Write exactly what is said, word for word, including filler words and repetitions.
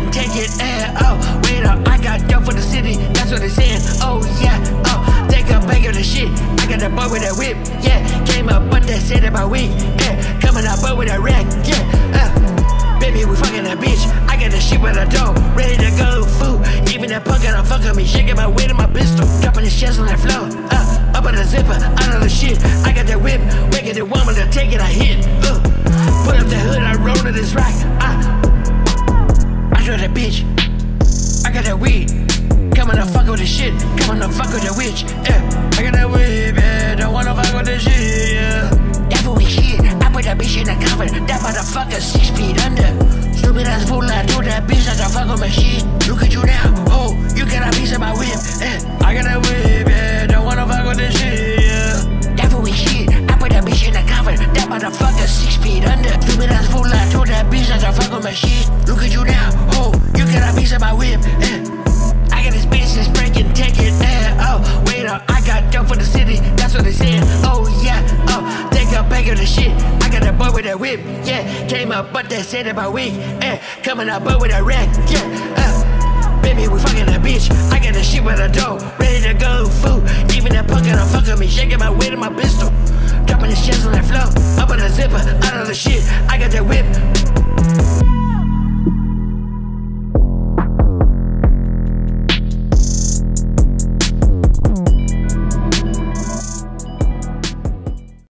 can take it. Eh, oh, wait up, I got dope for the city. That's what they saying. Oh yeah, oh, they got bag of the shit. I got the boy with that whip. Yeah, came up, but they said about week. Yeah, coming up, boy with that rack. Yeah, uh, baby, we fucking that bitch. I got the shit with the dough, ready to go. Food, even that punk got fucking me, shaking my weight in my pistol, dropping the shells on that floor. Uh, up on the zipper, out of the shit. I got that whip, waking the woman to take it. I hit. Uh, put up the hood, I roll to this rock. Uh, I draw that bitch. I got that weed. Coming to fuck with the shit. Coming to fuck with the witch. Yeah, I got that whip. Yeah, don't wanna fuck with the shit. Yeah, that's what we shit. I put that bitch in the cover. That motherfucker six feet under. Stupid ass fool, I told that bitch not to fuck with my shit. Look at you now. Oh, you got a piece of my whip. Yeah, I got that whip. Yeah, don't wanna fuck with the shit. Yeah, that's what we shit. I put that bitch in the cover. That motherfucker six feet under. Stupid ass fool, I told that bitch not to fuck with my shit. Look at you now. Oh, you got a piece of my whip. Yeah, I got this business breaking, take it. Eh, oh, wait up, I got dope for the city. That's what they saying. Oh yeah, oh, they got bag of the shit. I got that boy with that whip. Yeah, came up, but they said about week. Eh, coming up, boy with that rack. Yeah, uh, baby, we fucking that bitch. I got the shit with the dough, ready to go. Food, even that punk got fucking me, shaking my weight in my pistol, dropping the shells on that floor. Up on